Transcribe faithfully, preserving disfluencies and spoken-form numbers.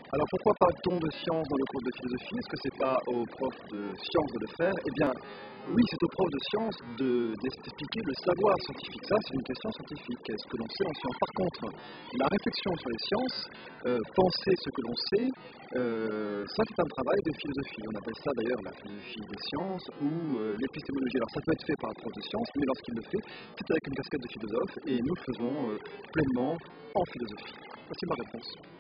Alors pourquoi parle-t-on de science dans le cours de philosophie? Est-ce que c'est pas aux profs de sciences de le faire? Eh bien, oui, c'est aux profs de sciences de d'expliquer le savoir scientifique. Ça, c'est une question scientifique. Est-ce que l'on sait en science? Par contre, la réflexion sur les sciences, euh, penser ce que l'on sait, euh, ça c'est un travail de philosophie. On appelle ça d'ailleurs la philosophie des sciences ou euh, l'épistémologie. Alors ça peut être fait par un prof de sciences, mais lorsqu'il le fait, c'est avec une casquette de philosophe et nous le faisons euh, pleinement en philosophie. Voici ma réponse.